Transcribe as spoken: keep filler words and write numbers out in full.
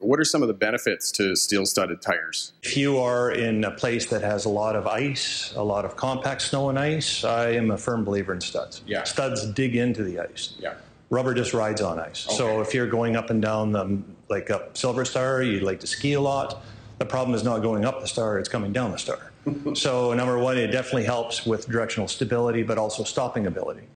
What are some of the benefits to steel-studded tires? If you are in a place that has a lot of ice, a lot of compact snow and ice, I am a firm believer in studs. Yeah. Studs dig into the ice. Yeah. Rubber just rides on ice. Okay. So if you're going up and down the, like up Silver Star, you like to ski a lot, the problem is not going up the star, it's coming down the star. So number one, it definitely helps with directional stability, but also stopping ability.